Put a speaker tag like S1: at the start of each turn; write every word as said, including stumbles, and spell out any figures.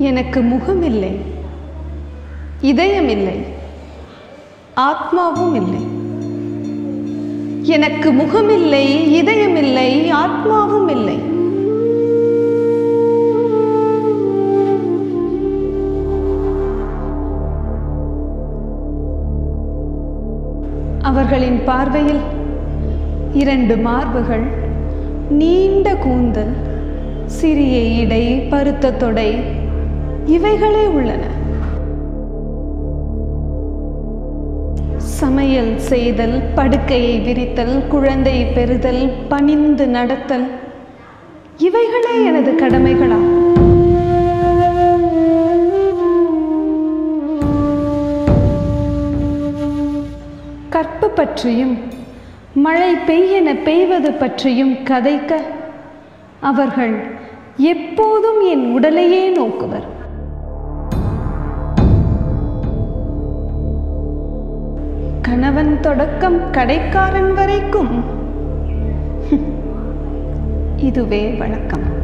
S1: எனக்கு முகமில்லை, இதயமில்லை, ஆத்மாவும் இல்லை. எனக்கு முகமில்லை, இதயமில்லை, ஆத்மாவும் இல்லை. அவர்களின் பார்வையில் இரண்டு மார்புகள், நீண்ட கூந்தல், சிறிய இடை, பருத்த தொடை இவைகளே உள்ளன. சமையல் செய்தல், படுக்கையை விரித்தல், குழந்தை பெறுதல், பணிந்து நடத்தல் இவைகளே எனது கடமைகளாகும். கற்பு பற்றியும் மழை பெய்யென பெய்வது பற்றியும் கதைக்க அவர்கள் எப்போதும் என் உடலையே நோக்குவர். கணவன் தொடக்கம் கடைக்காரன் வரைக்கும் இதுவே வழக்கம்.